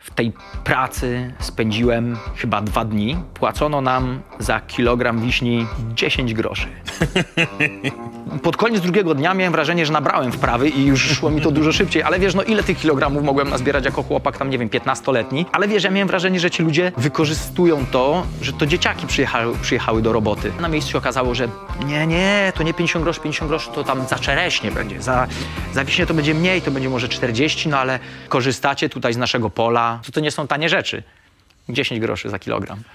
W tej pracy spędziłem chyba 2 dni. Płacono nam za kilogram wiśni 10 groszy. Pod koniec drugiego dnia miałem wrażenie, że nabrałem wprawy i już szło mi to dużo szybciej. Ale wiesz, no ile tych kilogramów mogłem nazbierać jako chłopak, tam nie wiem, 15-letni. Ale wiesz, ja miałem wrażenie, że ci ludzie wykorzystują to, że to dzieciaki przyjechały do roboty. Na miejscu się okazało, że nie, to nie 50 groszy to tam za czereśnie będzie. Za wiśnie to będzie mniej, to będzie może 40, no ale korzystacie tutaj z naszego pola. To nie są tanie rzeczy. 10 groszy za kilogram.